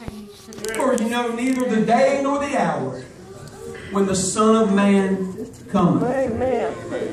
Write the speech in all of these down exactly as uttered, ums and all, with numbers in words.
For you know neither the day nor the hour when the Son of Man cometh. Amen.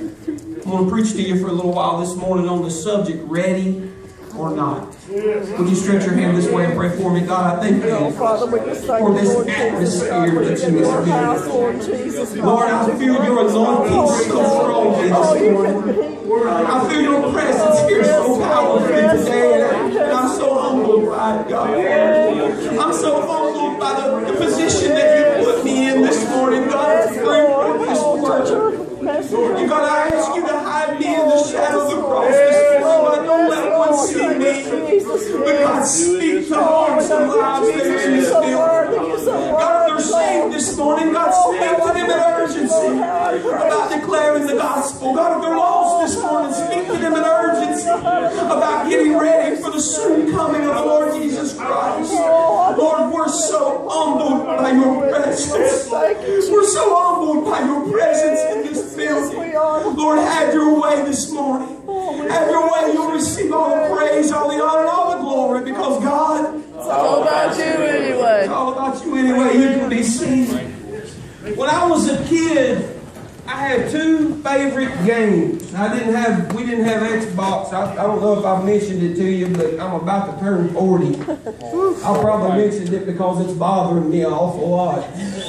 I want to preach to you for a little while this morning on the subject, ready or not. Would you stretch your hand this way and pray for me? God, I thank you for this atmosphere that's in this building. Lord, I feel your anointing so strongly this morning. I feel your presence here so powerfully today, and I'm so humbled by it, God. I'm so humbled by the, the position that you put me in this morning, God, to bring this word. And God, I ask you to hide me in the shadow of the cross this morning. Don't let one see me. But God, speak to hearts and lives that are in this building. God, if they're saved this morning, God, speak to them in urgency about declaring the gospel. God, if they're lost this morning, speak to them in urgency about getting ready for the soon coming of the Lord Jesus Christ. Lord, we're so humbled by your presence. We're so humbled by your presence in this building. Lord, have your way this morning. Have your way. You'll receive all the praise, all the honor, and all the glory, because God, it's all about you anyway. It's all about you anyway. You can be seen. When I was a kid, I had two favorite games. I didn't have, we didn't have Xbox. I, I don't know if I've mentioned it to you, but I'm about to turn forty. I probably mentioned it because it's bothering me an awful lot.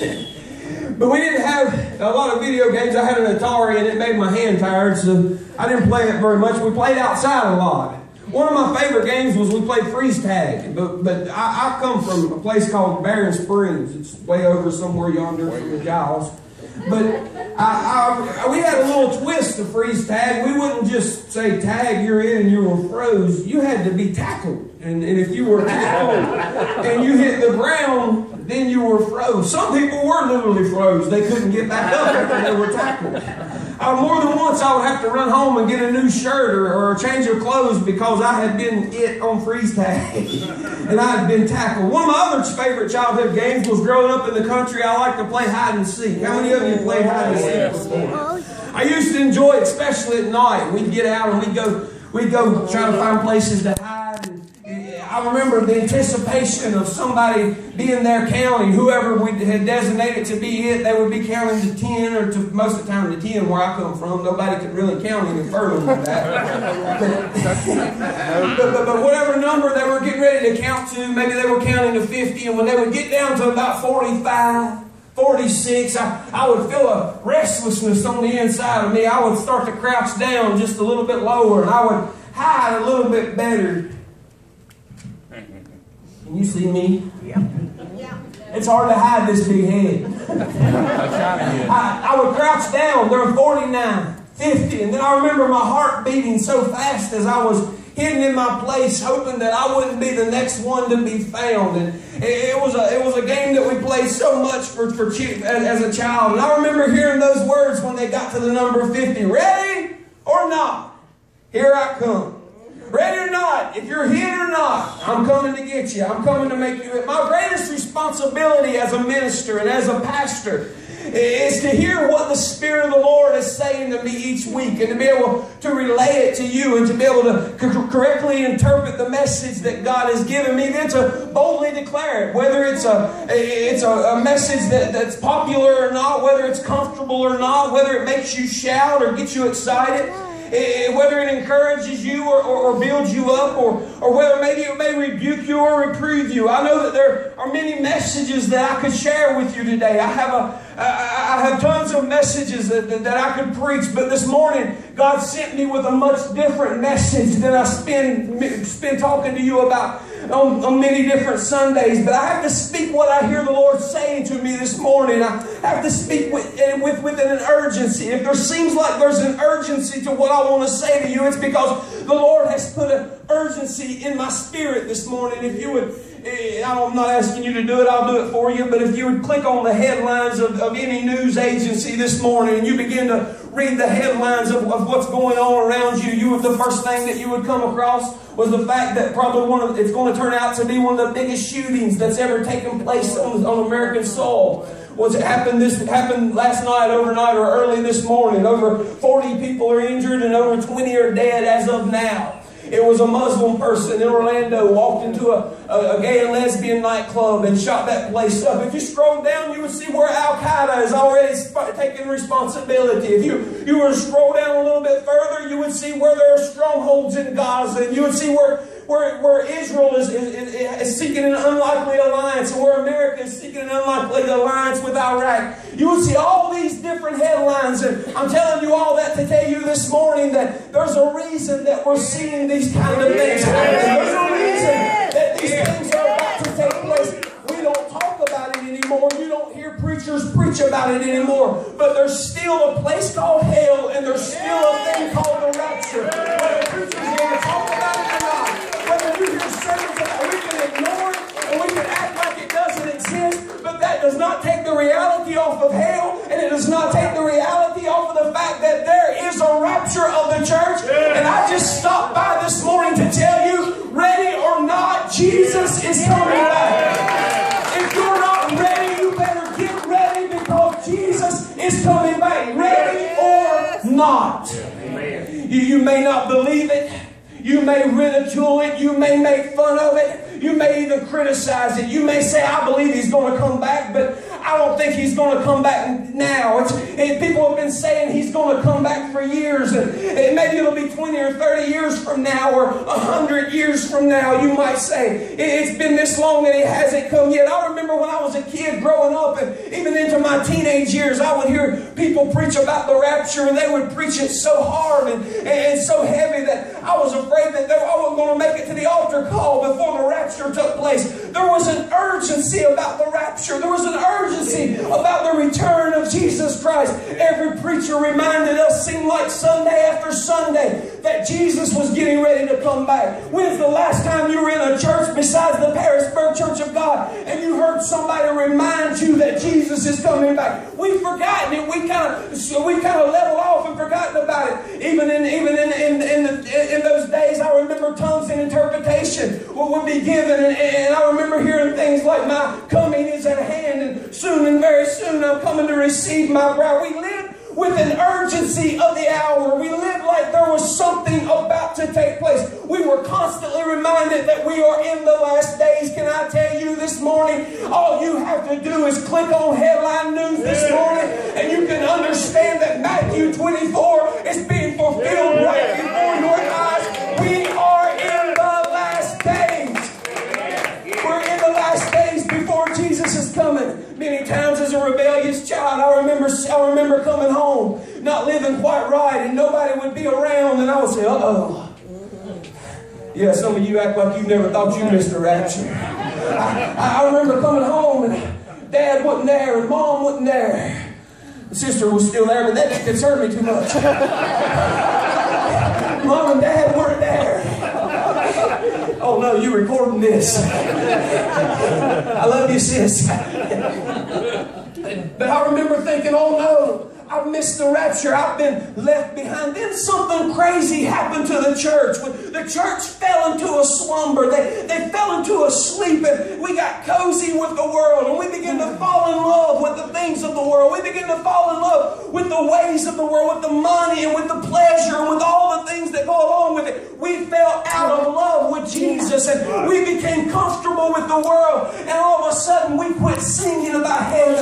But we didn't have a lot of video games. I had an Atari and it made my hand tired, so I didn't play it very much. We played outside a lot. One of my favorite games was we played freeze tag. But, but I, I come from a place called Barron Springs. It's way over somewhere yonder from the Giles. But I, I, we had a little twist to freeze tag. We wouldn't just say tag, you're in and you were froze. You had to be tackled. And, and if you were tackled and you hit the ground, then you were froze. Some people were literally froze. They couldn't get back up after they were tackled. Uh, more than once I would have to run home and get a new shirt or, or a change of clothes because I had been it on freeze tag and I had been tackled. One of my other favorite childhood games was growing up in the country. I liked to play hide and seek. How many of you played hide and seek before? I used to enjoy it, especially at night. We'd get out and we'd go, we'd go try to find places to hide. And, I remember the anticipation of somebody being there counting. Whoever we had designated to be it, they would be counting to ten, or to most of the time to ten where I come from. Nobody could really count any further than that. but, but, but whatever number they were getting ready to count to, maybe they were counting to fifty, and when they would get down to about forty-five, forty-six, I, I would feel a restlessness on the inside of me. I would start to crouch down just a little bit lower, and I would hide a little bit better. Can you see me? Yeah. It's hard to hide this big head. I, I would crouch down. There were forty-nine, fifty, and then I remember my heart beating so fast as I was hidden in my place, hoping that I wouldn't be the next one to be found. And it, it was a it was a game that we played so much for for as, as a child. And I remember hearing those words when they got to the number fifty. Ready or not? Here I come. Ready or not, if you're hit or not, I'm coming to get you. I'm coming to make you. My greatest responsibility as a minister and as a pastor is to hear what the Spirit of the Lord is saying to me each week, and to be able to relay it to you, and to be able to correctly interpret the message that God has given me, then to boldly declare it, whether it's a it's a, a message that, that's popular or not, whether it's comfortable or not, whether it makes you shout or gets you excited. Whether it encourages you or, or, or builds you up, or, or whether maybe it may rebuke you or reprove you. I know that there are many messages that I could share with you today. I have a, I have tons of messages that, that, that I could preach, but this morning God sent me with a much different message than I spend, spend talking to you about on, on many different Sundays. But I have to speak what I hear the Lord saying to me this morning. I have to speak with, with, with an urgency. If there seems like there's an urgency to what I want to say to you, it's because the Lord has put an urgency in my spirit this morning. If you would, I'm not asking you to do it, I'll do it for you, but if you would click on the headlines of, of any news agency this morning and you begin to read the headlines of, of what's going on around you, you would, the first thing that you would come across was the fact that probably one of it's going to turn out to be one of the biggest shootings that's ever taken place on, on American soil. What's happened this happened last night, overnight, or early this morning. Over forty people are injured and over twenty are dead as of now. It was a Muslim person in Orlando walked into a, a, a gay and lesbian nightclub and shot that place up. If you scroll down, you would see where Al-Qaeda is already taking responsibility. If you, you were to scroll down a little bit further, you would see where there are strongholds in Gaza. And you would see where, where, where Israel is, is, is seeking an unlikely alliance, and where America is seeking an unlikely alliance with Iraq. You would see all these different headlines. And I'm telling you all that to tell you this morning that there's a reason that we're seeing these kind of things happen. There's a reason that these things are about to take place. We don't talk about it anymore. You don't hear preachers preach about it anymore. But there's still a place called hell, and there's still a thing called the rapture. Whether preachers want to talk about it or not, whether you hear sermons about it, we can ignore it and we can act like it doesn't exist. But that does not take the reality off of hell, and it does not take the reality off of the fact that there is a rapture of the church. And I just stopped by this morning to tell you, ready or not, Jesus is coming back. If you're not ready, you better get ready, because Jesus is coming back. Ready or not. You, you may not believe it. You may ridicule it. You may make fun of it. You may even criticize it. You may say, I believe he's going to come back, but I don't think he's going to come back now. It's, it, people have been saying he's going to come back for years. And, and maybe it'll be twenty or thirty years from now, or one hundred years from now, you might say. It, it's been this long and he hasn't come yet. I remember when I was a kid growing up, and even into my teenage years, I would hear people preach about the rapture, and they would preach it so hard and, and so heavy that I was afraid that I wasn't going to make it to the altar call before the rapture took place. There was an urgency about the rapture. There was an urgency about the return of Jesus Christ. Every preacher reminded us, seemed like Sunday after Sunday, that Jesus was getting ready to come back. When's the last time you were in a church besides the Parisburg Church of God and you heard somebody remind you that Jesus is coming back? We've forgotten it. We kind of we kind of leveled off and forgotten about it. Even in even in in, in, the, in those days, I remember tongues and interpretation would be given, and, and I remember hearing things like, my coming is at hand, and soon and very soon I'm coming to receive my bride. We lived with an urgency of the hour. We lived like there was something about to take place. We were constantly reminded that we are in the last days. Can I tell you this morning, all you have to do is click on Headline News this morning, and you can understand that Matthew twenty-four is being fulfilled right before your eyes. We are in the last days. We're in the last days before Jesus is coming. Many times as a rebellious child, I remember, I remember coming home, not living quite right, and nobody would be around, and I would say, uh-oh. Yeah, some of you act like you never thought you missed the rapture. I, I remember coming home, and Dad wasn't there, and Mom wasn't there. The sister was still there, but that didn't concern me too much. Mom and Dad weren't there. Oh no, you're recording this. I love you, sis. But I remember thinking, oh no, I've missed the rapture. I've been left behind. Then something crazy happened to the church. The church fell into a slumber. They, they fell into a sleep, and we got cozy with the world, and we began to fall in love with the things of the world. We began to fall in love with the ways of the world, with the money and with the pleasure and with all the things that go along with it. We fell out of love with Jesus, and we became comfortable with the world, and all of a sudden we quit singing about heaven.